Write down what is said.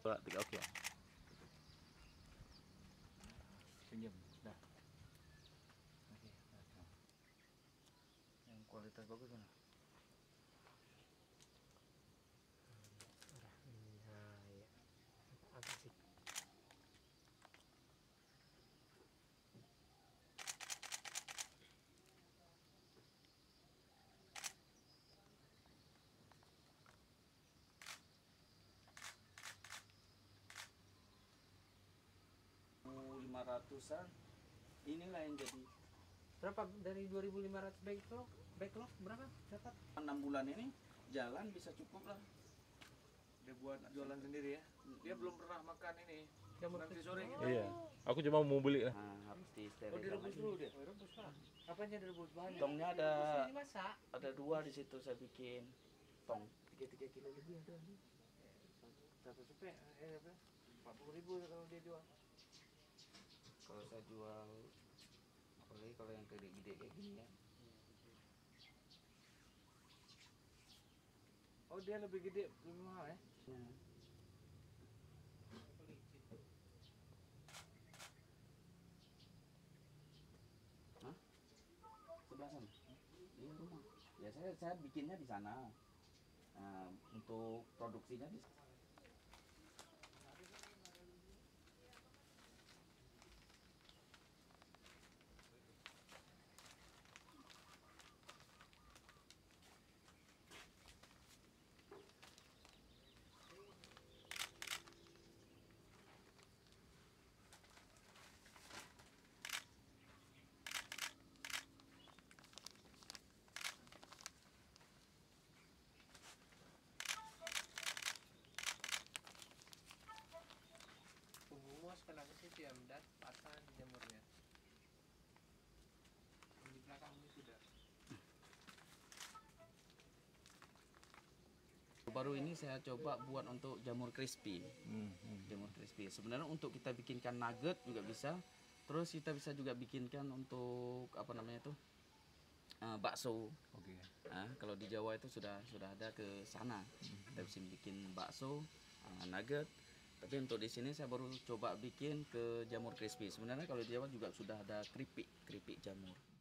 2, 3, oke. Pinjam, dah. Oke, dah. Yang kualitas bagus mana? Nah, ya. Agak sih. Ratusan inilah yang jadi Berapa dari 2.500 backlog berapa dapat? 6 bulan ini jalan bisa cukup lah. Dia buat jualan sendiri ya. Dia belum pernah makan ini. Jamur Nanti crispy. sore kita. Iya, aku cuma mau beli lah. Nah, harus Oh, disterilkan direbus lagi. dulu dia. Oh, rebus lah. Apanya direbus bahannya? Tongnya Ini masak. ada 2 di situ saya bikin tong 3 kilo lebih ada. Satu supe, apa? 40.000 kalau dia jual. Kalau saya jual apalagi kalau yang gede-gede kayak gini ya. Oh, dia lebih gede, lebih mahal ya? Nah, hah? Sebelah sana? Di rumah. Ya saya bikinnya di sana. Nah, untuk produksinya di sana. Pengumuman kena ke situ ya, dan pasang jamurnya. Di belakang ini sudah. Baru ini saya coba buat untuk jamur crispy. Jamur crispy. Sebenarnya untuk kita bikinkan nugget juga bisa. Terus kita bisa juga bikinkan untuk apa namanya itu? Bakso. Oke. Nah, kalau di Jawa itu sudah ada ke sana. Kita bisa bikin bakso, nugget. Tapi untuk di sini saya baru coba bikin ke jamur crispy. Sebenarnya kalau di Jawa juga sudah ada keripik jamur.